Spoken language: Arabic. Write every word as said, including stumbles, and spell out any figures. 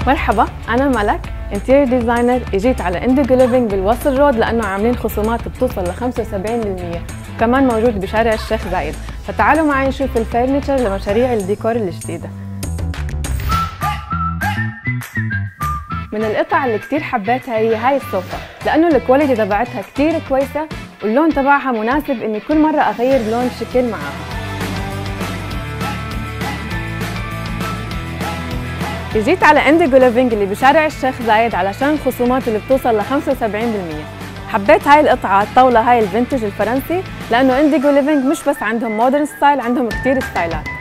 مرحبا، أنا ملك انتيريور ديزاينر. اجيت على انديجو ليفينج بالوصل رود لأنه عاملين خصومات بتوصل ل خمسة وسبعين بالمية، وكمان موجود بشارع الشيخ زايد. فتعالوا معي نشوف الفرنيتشر لمشاريع الديكور الجديدة. من القطع اللي كتير حبيتها هي هاي الصوفة، لأنه الكواليتي تبعتها كتير كويسة واللون تبعها مناسب إني كل مرة أغير لون شكل معاها. جيت على انديجو ليفينج اللي بشارع الشيخ زايد علشان الخصومات اللي بتوصل ل خمسة وسبعين بالمية. حبيت هاي القطعة الطاولة هاي الفينتج الفرنسي، لأنه انديجو ليفينج مش بس عندهم مودرن ستايل، عندهم كتير ستايلات.